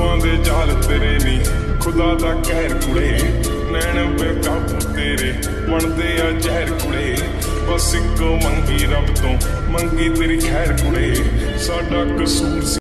जुल्फां दे जाल तेरे नी खुदा दा कहर कुड़े नैन बेकाबू तेरे बनदे आ जहर कुड़े बस इको मंगी रब तो मंगी तेरी खैर कुड़े साडा कसूर